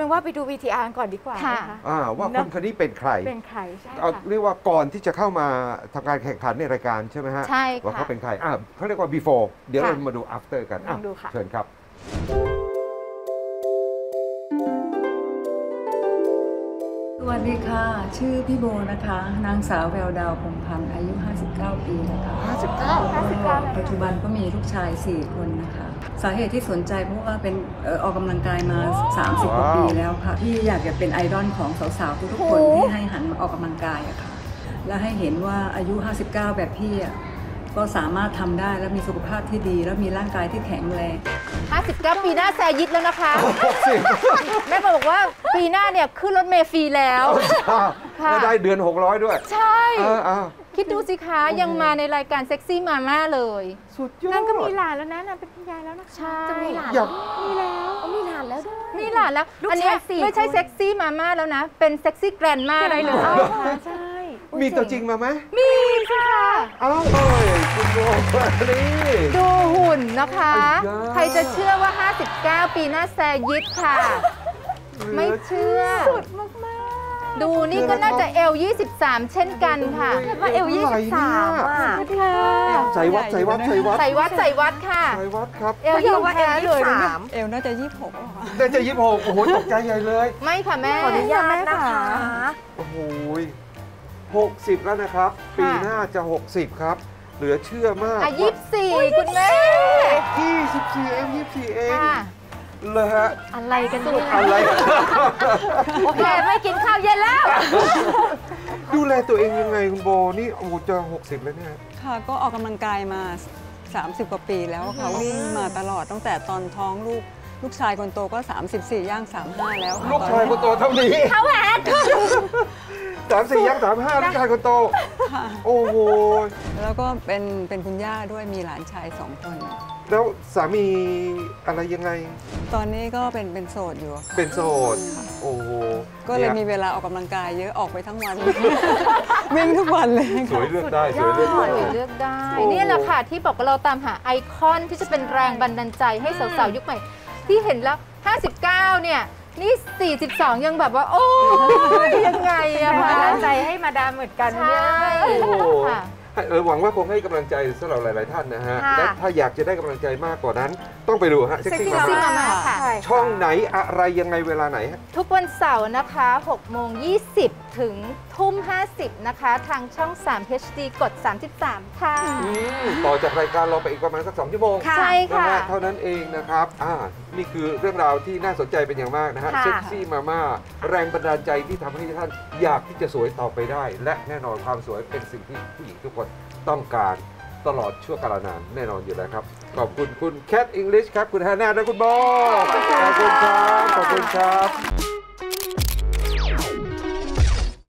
เป็นว่าไปดู VTR ก่อนดีกว่าค่ะว่าคนนี้เป็นใครใช่เรียกว่าก่อนที่จะเข้ามาทำการแข่งขันในรายการใช่ไหมฮะใช่ว่าเขาเป็นใครเขาเรียกว่า before เดี๋ยวเรามาดู after กันเชิญครับสวัสดีค่ะชื่อพี่โบนะคะนางสาวแววดาวพงพันธ์อายุ59 ปีนะคะ59ปัจจุบันก็มีลูกชาย4 คนนะคะสาเหตุที่สนใจเพราะว่าเป็นออกกำลังกายมา30 กว่าปีแล้วค่ะที่อยากจะเป็นไอดอลของสาวๆทุกคนที่ให้หันมาออกกำลังกายอะค่ะและให้เห็นว่าอายุ59แบบพี่ก็สามารถทำได้และมีสุขภาพที่ดีและมีร่างกายที่แข็งแรง 59 ปีหน้าแซยิดแล้วนะคะแม่บอกว่าปีหน้าเนี่ยขึ้นรถเมล์ฟรีแล้วแล้วได้เดือน600ด้วยใช่คิดดูสิคะยังมาในรายการเซ็กซี่มาม่าเลยสุดยอดนั่นก็มีหลานแล้วนะนั่นเป็นคุณยายแล้วนะคะใช่จะมีหลานมีหลานแล้วมีหลานแล้วอันนี้ไม่ใช่เซ็กซี่มาม่าแล้วนะเป็นเซ็กซี่แกรนด์ม่าได้เลยใช่มีตัวจริงมาไหมมีค่ะคุณโบนี่ดูหุ่นนะคะใครจะเชื่อว่า59 ปีหน้าแซยิดค่ะไม่เชื่อสุดมากดูนี่ก็น่าจะเอล23เช่นกันค่ะว่าเอล23 ใส่วัดค่ะใส่วัดครับเอล 23เอลน่าจะ 26โอ้โหตกใจใหญ่เลยไม่ค่ะแม่ขออนุญาตนะคะโอ้โห60แล้วนะครับปีหน้าจะ60ครับเหลือเชื่อมาก 24คุณแม่ 24เองเลยฮะอะไรกันสุดอะไรโอเคไม่กินข้าวเย็นแล้วดูแลตัวเองยังไงคุณโบนี่โอ้จะ60แล้วเนี่ยค่ะก็ออกกำลังกายมา30 กว่าปีแล้วค่ะวิ่งมาตลอดตั้งแต่ตอนท้องลูกชายคนโตก็34ย่าง35แล้วลูกชายคนโตเท่านี้เขาแหวน 34ย่าง35ลูกชายคนโตโอ้โหแล้วก็เป็นคุณย่าด้วยมีหลานชาย2 คนแล้วสามีอะไรยังไงตอนนี้ก็เป็นโสดอยู่เป็นโสดโอ้โหก็เลยมีเวลาออกกำลังกายเยอะออกไปทั้งวันวิ่งทุกวันเลยสวยเลือกได้สวยเลือกได้นี่แหละค่ะที่บอกว่าเราตามหาไอคอนที่จะเป็นแรงบันดาลใจให้สาวๆยุคใหม่ที่เห็นแล้ว59เนี่ยนี่42ยังแบบว่าโอ้ยยังไงอะคะกำลังใจให้มาดามเหมือนกันเนี่ยค่ะหวังว่าคงให้กำลังใจสำหรับหลายๆท่านนะฮะและถ้าอยากจะได้กำลังใจมากกว่านั้นต้องไปดูฮะเซ็กซี่มาม่าค่ะช่องไหนอะไรยังไงเวลาไหนฮะทุกวันเสาร์นะคะ6:20 ถึง20:50นะคะทางช่อง3 HD กด33ค่ะต่อจากรายการเราไปอีกประมาณสัก2 ชั่วโมงใช่ค่ะเท่านั้นเองนะครับนี่คือเรื่องราวที่น่าสนใจเป็นอย่างมากนะฮะเซ็กซี่มาม่าแรงบันดาลใจที่ทำให้ท่านอยากที่จะสวยต่อไปได้และแน่นอนความสวยเป็นสิ่งที่ผู้หญิงทุกคนต้องการตลอดชั่วกาลนานแน่นอนอยู่แล้วครับขอบคุณคุณแคทอิงลิชครับคุณฮาน่าและคุณโบขอบคุณครับ